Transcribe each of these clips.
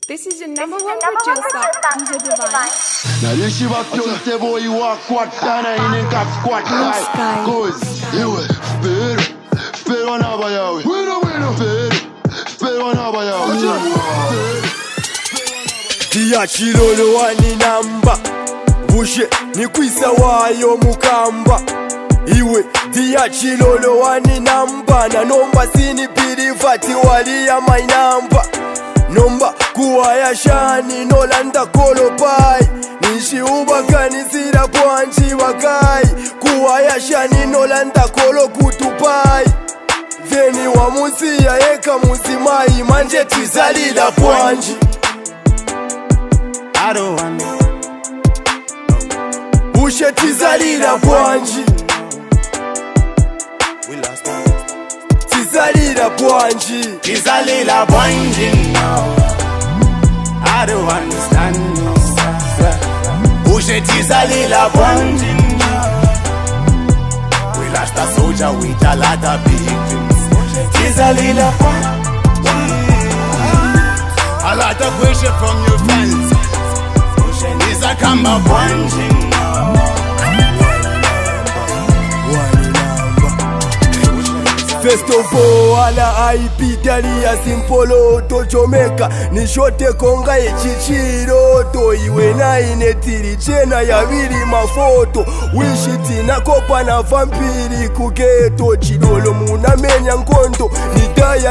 This is your number one producer, DJ Divine. Now this is what you say, boy, you walk quad down and in cap squat guy. Cause you will fair on over yawe. Fair on over yawe. Tia chilolo wani namba Bushe ni kwisa wayo mukamba Iwe tia chilolo wani namba Na nomba sini pirifati wali ya my number Nomba kuwa ya shani nolanda kolo pai Nishi ubakani sira pwanchi wakai Kuwa ya shani nolanda kolo kutupai Veni wa musi ya eka musimai Manje tizalila pwanchi I don't want it. Bushe tizalila pwanchi We lost it. Tizalila pwanchi Tizalila pwanchi now. I don't understand this. Bushe tizalila pwanchi now. We lost a soldier with a lot of victims. Tizalila pwanchi. A lot of pressure from your fans. Is a kamba punching now. First of all, ala IP dali ya simpolo to Jamaica ni shote konga echichiro to iwe na inetiri chena ya vili mafoto wishiti na kopa na vampiri kugeto chidolo muna menya nkondo ni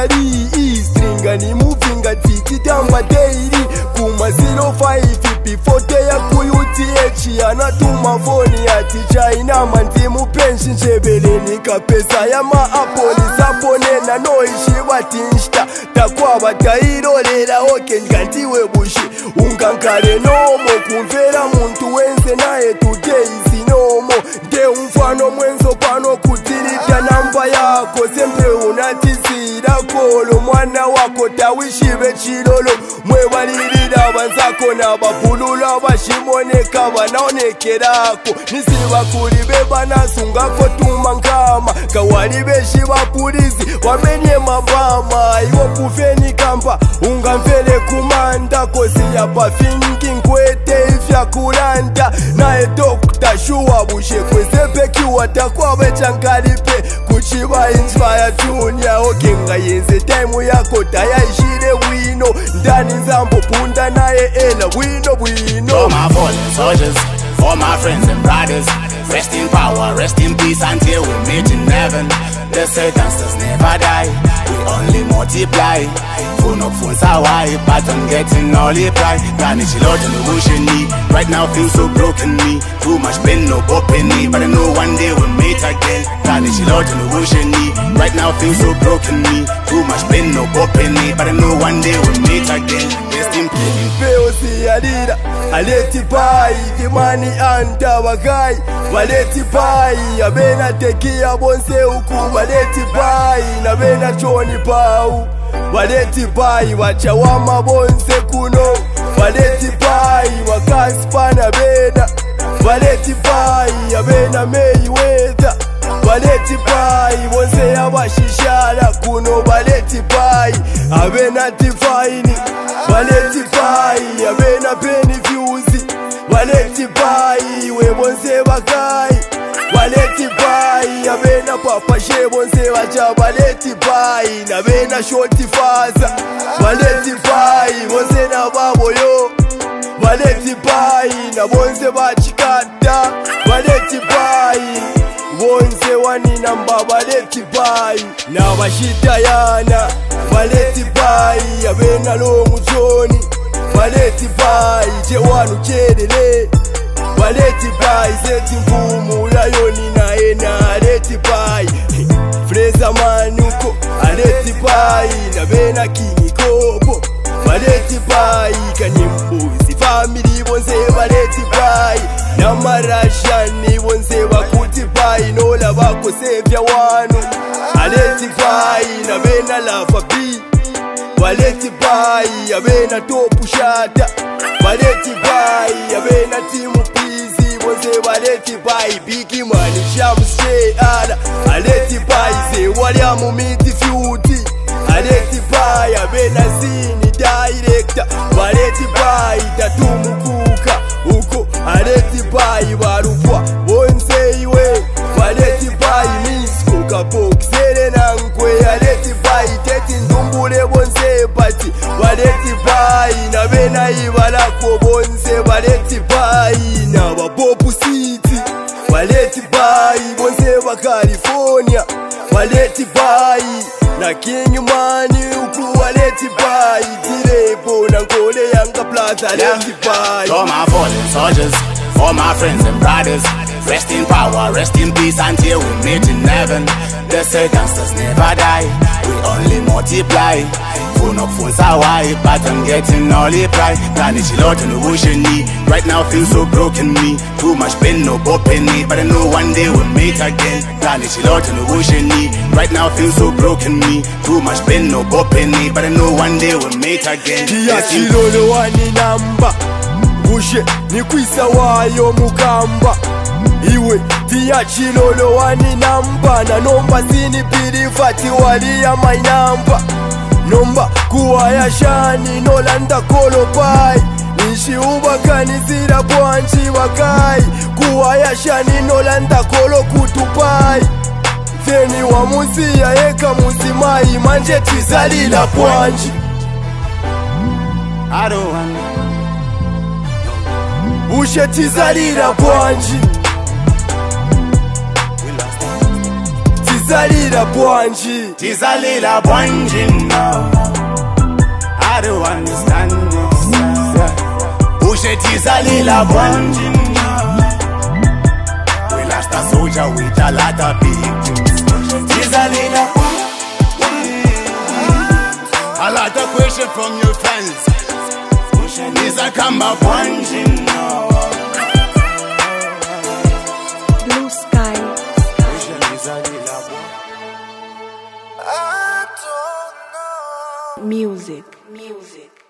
diary stringa ni movinga titi tamba daily kuma 05 pifote ya kuyuti anatuma foni ya tichaina mantimu penshi nchebeleni kapesa ya maapoli saponena noishi batinshta takwa batayirolera oke ngantiwe bushi ungankare nomo kumvera muntu wenze naye today sinomo nde umfano mwenzo pano kutirita namba yako sempe unatisira kolo mwana wako tawishibe chilolo mwebalirira banzako na bapulula bashimoneka banaonekerako nisiba kulibe banasungako tumangama kawali beshi bapulizi wamenye mabama iwo kufeni kamba ungamvele kumanda kosi ya pafingi nkwete ifya kulanda nae dokta shuwa bushe kwezepeki watakwa bechankalipe kuchiba inspire tunya okenga yenze time yako tayaishire wino ndani zambo punda nae ela wino wino. All my fallen soldiers, all my friends and brothers, rest in power, rest in peace until we meet in heaven. The Satans never die, we only multiply. Phone up phones are wide, but I'm getting all the pride. Garnish a lot in the ocean knee. Right now feel so broken me. Too much pain, no open me. But I know one day we'll meet again. Garnish a lot in the ocean knee. Right now feel so broken me. Too much pain, no open me. But I know one day we'll meet again. Rest in peace. Peosi alira, aleti pai, kimani anta wagai. Waleti pai, abena tekia bonse uku. Waleti pai, na bena choni pau. Waleti pai, wachawama bonse kuno. Waleti pai, wakaspana bena. Waleti pai, abena Mayweather. Waleti pai, bonse abashishara kuno. Waleti pai, abena tifaini. Waleti pai, abena penny fuse. Waleti pai, we bonse bakai. Waleti pai, abena papa she bonse wacha. Waleti pai, na bena shorty faza. Waleti pai, bonse na babo yo. Waleti pai, na bonse bachikata. Waleti pai, bonse wani namba. Waleti pai, na bashita yana. Waleti pai, abena longu zoni. Waleti pai, je wanu chelele. Waleti pai, zeti mfumu yoni na ena. Aleti pai, Freza manuko. Aleti pai, na bena kingi kopo. Waleti pai, kanyimbuzi family bonse. Waleti pai, na marashani bonse. Bakuti pai, nola bako sevya wanu. Aleti pai, na bena lafa bi. Waleti pai, abena topu shata. Waleti pai, abena timu pizi bonse. Waleti pai, bigi mani shamse ala. Aleti pai, se wali amu miti fiuti. Aleti pai, abena zini director baleti pai tatumukuka uko aleti pai barukwa bonse iwe baleti pai misko kapokisere nankwe aleti pai teti ndumbule bonse pati baleti pai na bena ibalako bonse baleti pai na bapopu city baleti pai bonse ba California baleti pai na King Mani uku baleti pai direbo na ngole yanga plaza baleti pai. To my fallen soldiers, all my friends and brothers, rest in power, rest in peace until we meet in heaven. The circumstances never die, we only multiply. Funza why, but I'm getting all the pride. Planning a lot in the ocean knee. Right now feel so broken me. Too much pain, no penny, but I know one day we'll meet again. Planning a lot in the ocean knee. Right now feel so broken me. Too much pain, no penny, but I know one day we'll meet again. Tia chilolo wani namba bushe ni kwisa wayo mukamba iwe tia chilolo wani namba na nomba zini pili fati wali ya mainamba nomba kuwa ya shani nolanda kolo pai nishi ubakani zira bwanji wakai kuwa ya shani nolanda kolo kutupai Feni wa muzi ya eka muzimai manje tizalila bwanji I don't want bushe tizalila bwanji tizalila bwanji tizalila bwanji now. I don't understand this. Bushe tizalila bwanji now. We lost a soldier with a lot of big tizalila bwanji. A lot of questions from your fans. Is a kamba bwanji now. Blue sky. Music.